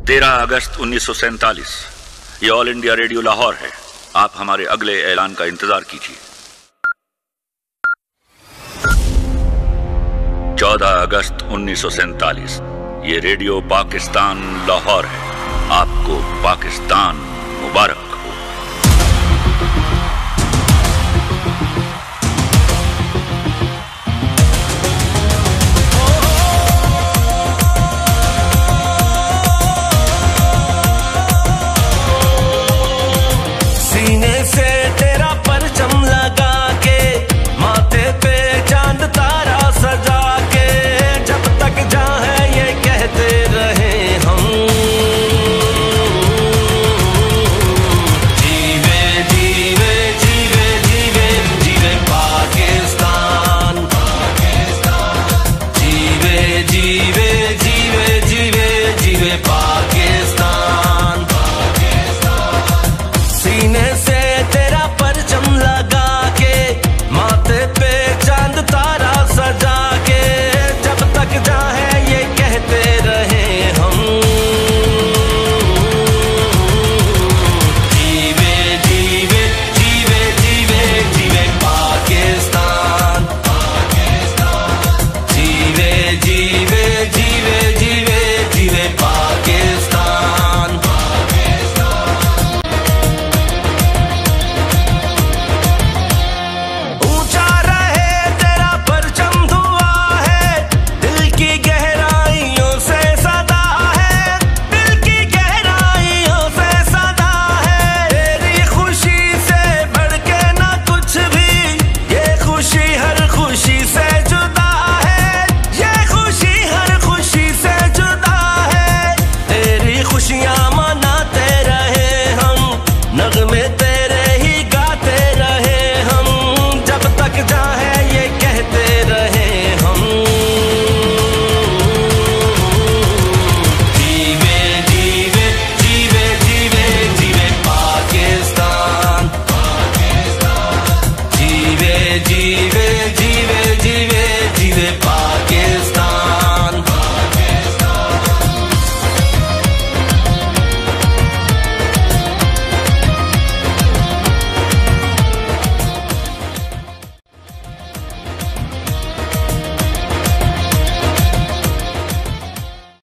13 अगस्त 1947 ये all India radio Lahore है। आप हमारे अगले ऐलान का इंतजार कीजिए। 14 अगस्त 1947 ये रेडियो पाकिस्तान लाहौर है। आपको पाकिस्तान मुबारक। जीवे